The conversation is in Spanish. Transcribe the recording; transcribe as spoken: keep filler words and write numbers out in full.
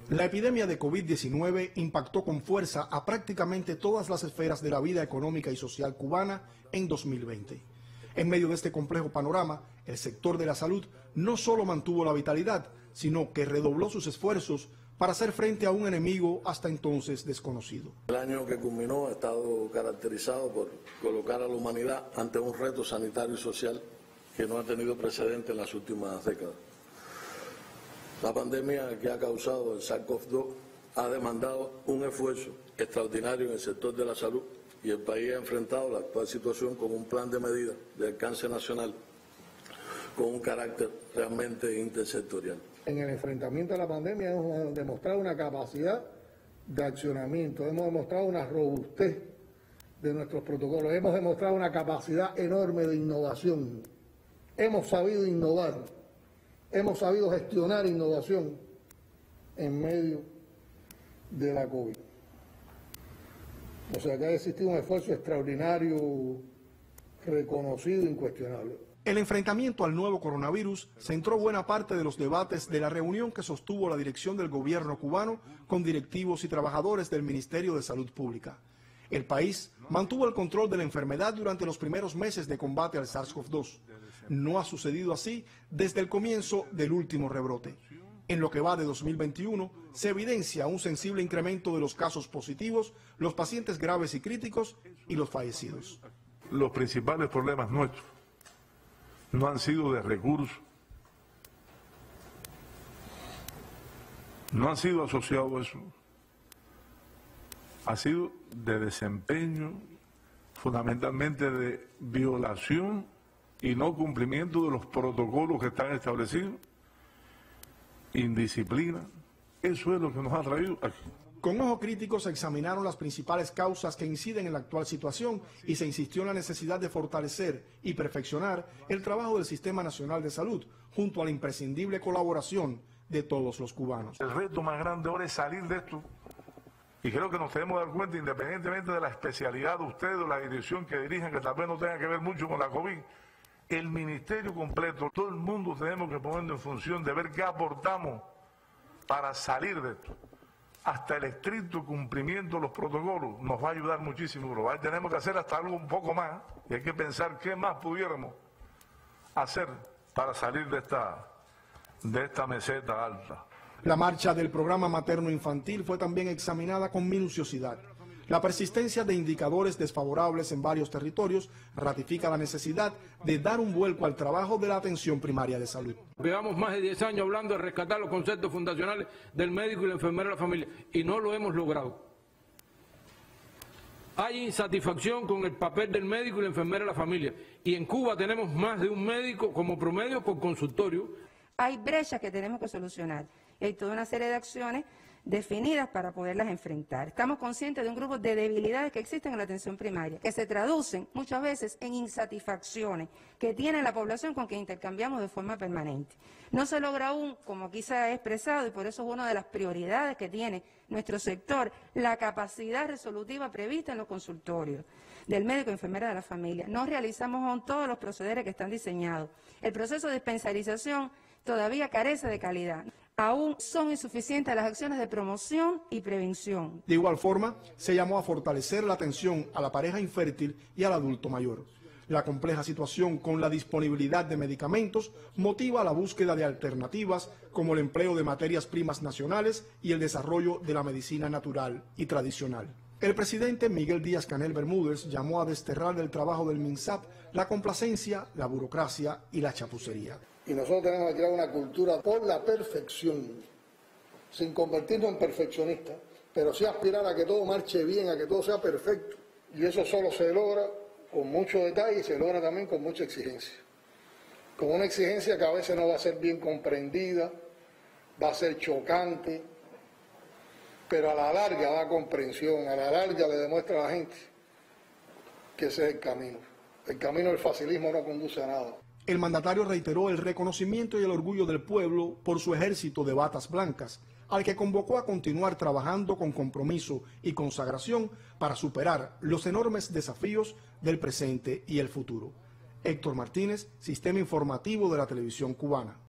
La epidemia de COVID diecinueve impactó con fuerza a prácticamente todas las esferas de la vida económica y social cubana en dos mil veinte. En medio de este complejo panorama, el sector de la salud no solo mantuvo la vitalidad, sino que redobló sus esfuerzos para hacer frente a un enemigo hasta entonces desconocido. El año que culminó ha estado caracterizado por colocar a la humanidad ante un reto sanitario y social que no ha tenido precedente en las últimas décadas. La pandemia que ha causado el SARS CoV dos ha demandado un esfuerzo extraordinario en el sector de la salud y el país ha enfrentado la actual situación con un plan de medidas de alcance nacional con un carácter realmente intersectorial. En el enfrentamiento a la pandemia hemos demostrado una capacidad de accionamiento, hemos demostrado una robustez de nuestros protocolos, hemos demostrado una capacidad enorme de innovación, hemos sabido innovar, hemos sabido gestionar innovación en medio de la COVID. O sea que ha existido un esfuerzo extraordinario, reconocido, incuestionable. El enfrentamiento al nuevo coronavirus centró buena parte de los debates de la reunión que sostuvo la dirección del gobierno cubano con directivos y trabajadores del Ministerio de Salud Pública. El país mantuvo el control de la enfermedad durante los primeros meses de combate al SARS CoV dos. No ha sucedido así desde el comienzo del último rebrote. En lo que va de dos mil veintiuno, se evidencia un sensible incremento de los casos positivos, los pacientes graves y críticos y los fallecidos. Los principales problemas nuestros no han sido de recursos, no han sido asociados a eso, ha sido de desempeño, fundamentalmente de violación y no cumplimiento de los protocolos que están establecidos, indisciplina. Eso es lo que nos ha traído aquí. Con ojo crítico se examinaron las principales causas que inciden en la actual situación y se insistió en la necesidad de fortalecer y perfeccionar el trabajo del Sistema Nacional de Salud, junto a la imprescindible colaboración de todos los cubanos. El reto más grande ahora es salir de esto, y creo que nos tenemos que dar cuenta, independientemente de la especialidad de ustedes o la dirección que dirigen, que tal vez no tenga que ver mucho con la COVID, el ministerio completo, todo el mundo tenemos que ponernos en función de ver qué aportamos para salir de esto. Hasta el estricto cumplimiento de los protocolos nos va a ayudar muchísimo, pero ahí tenemos que hacer hasta algo un poco más y hay que pensar qué más pudiéramos hacer para salir de esta, de esta meseta alta. La marcha del programa materno-infantil fue también examinada con minuciosidad. La persistencia de indicadores desfavorables en varios territorios ratifica la necesidad de dar un vuelco al trabajo de la atención primaria de salud. Llevamos más de diez años hablando de rescatar los conceptos fundacionales del médico y la enfermera de la familia y no lo hemos logrado. Hay insatisfacción con el papel del médico y la enfermera de la familia y en Cuba tenemos más de un médico como promedio por consultorio. Hay brechas que tenemos que solucionar y hay toda una serie de acciones definidas para poderlas enfrentar. Estamos conscientes de un grupo de debilidades que existen en la atención primaria, que se traducen muchas veces en insatisfacciones que tiene la población con quien intercambiamos de forma permanente. No se logra aún, como aquí se ha expresado, y por eso es una de las prioridades que tiene nuestro sector, la capacidad resolutiva prevista en los consultorios del médico y enfermera de la familia. No realizamos aún todos los procederes que están diseñados. El proceso de dispensarización todavía carece de calidad. Aún son insuficientes las acciones de promoción y prevención. De igual forma, se llamó a fortalecer la atención a la pareja infértil y al adulto mayor. La compleja situación con la disponibilidad de medicamentos motiva la búsqueda de alternativas como el empleo de materias primas nacionales y el desarrollo de la medicina natural y tradicional. El presidente Miguel Díaz-Canel Bermúdez llamó a desterrar del trabajo del MINSAP la complacencia, la burocracia y la chapucería. Y nosotros tenemos que crear una cultura por la perfección, sin convertirnos en perfeccionistas, pero sí aspirar a que todo marche bien, a que todo sea perfecto. Y eso solo se logra con mucho detalle y se logra también con mucha exigencia. Con una exigencia que a veces no va a ser bien comprendida, va a ser chocante, pero a la larga da comprensión, a la larga le demuestra a la gente que ese es el camino. El camino del facilismo no conduce a nada. El mandatario reiteró el reconocimiento y el orgullo del pueblo por su ejército de batas blancas, al que convocó a continuar trabajando con compromiso y consagración para superar los enormes desafíos del presente y el futuro. Héctor Martínez, Sistema Informativo de la Televisión Cubana.